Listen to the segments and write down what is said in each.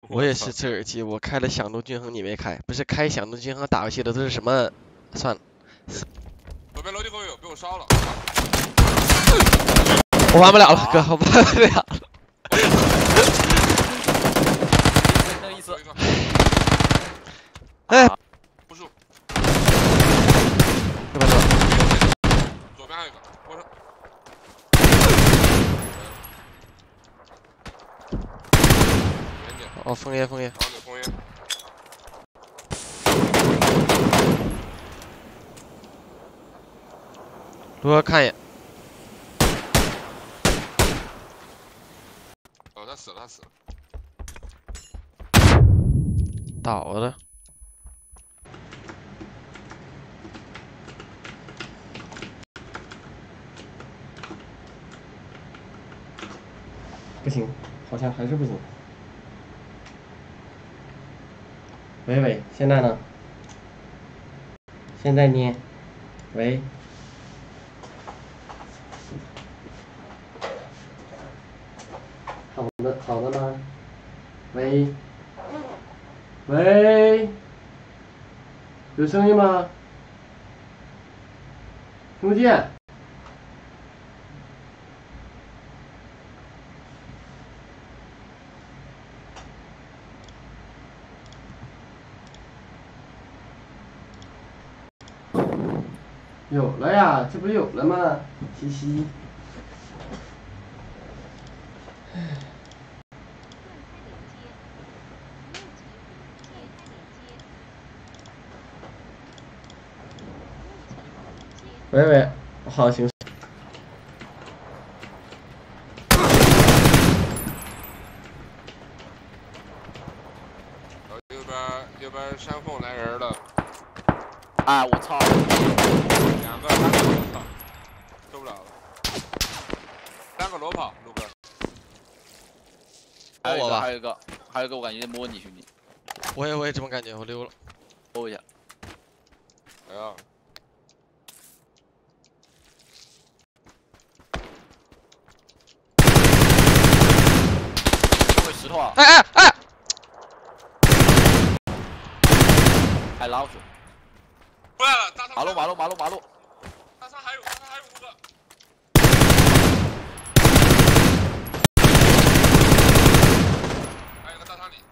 我也是这耳机，我开了响动均衡，你没开，不是开响动均衡打游戏的都是什么？算了。 左边楼梯口有，被我烧了。 我玩不了了，哥，我玩不了。 那个意思。 哎， 不是。 这边是。 左边还有一个，我说。 哦，枫叶。 然后有枫叶。 如何看一眼？ 哦，他死了。 倒了。不行，好像还是不行。喂，现在呢？现在呢？喂。好的吗？喂，有声音吗？听不见。有了呀，这不有了吗？嘻嘻。喂，好，行。 右边山缝来人了。 啊！我操！ 两个，3个，我操，受不了了。3个裸跑，陆哥。 还有一个，我感觉在摸你兄弟。 我也这么感觉，我溜了。 摸一下。 哎呀。 石头啊！ 哎！ 还老鼠。 过来了，大仓。 马路。 大仓还有5个。还有个大仓里。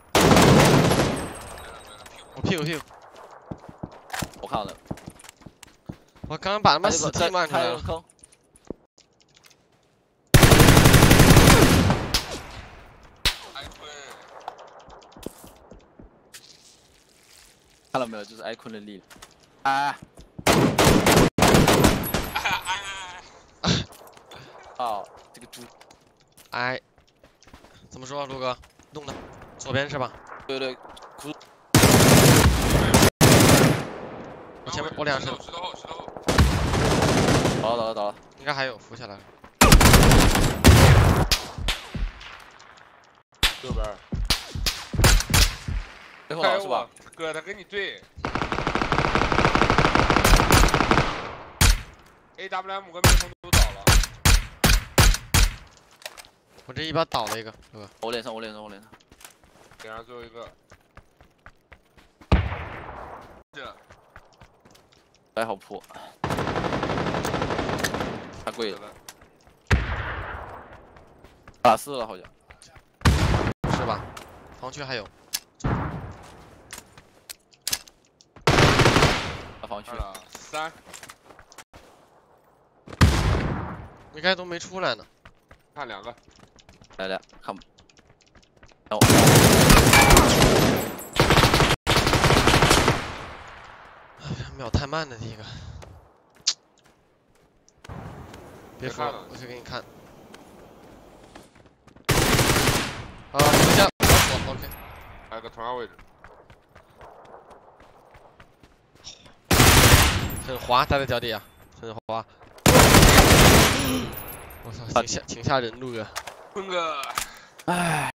我屁股。 我看到了。 我刚刚把他们死地漫出来了。 坑。看到没有？这是艾坤的力量。哦，这个猪。 怎么说，陆哥？弄的，左边是吧？ 对。 我前面，我2身。 石头后。 倒了。 应该还有，扶下来了。 右边。 最后了是吧？ 哥，他跟你对。AWM 跟灭风都倒了。 我这一把倒了一个，哥。 我脸上。 脸上最后一个。这。 还好破。太贵了。打4了好像。 是吧？防区还有。 防区了3。 应该都没出来呢。 看2个。 来，看不。 秒太慢的第一个。别说了， 我去给你看。留下我 OK。 还有个同样位置。 很滑，待在脚底啊，很滑。我操，挺吓人，陆哥。 坤哥， 哎。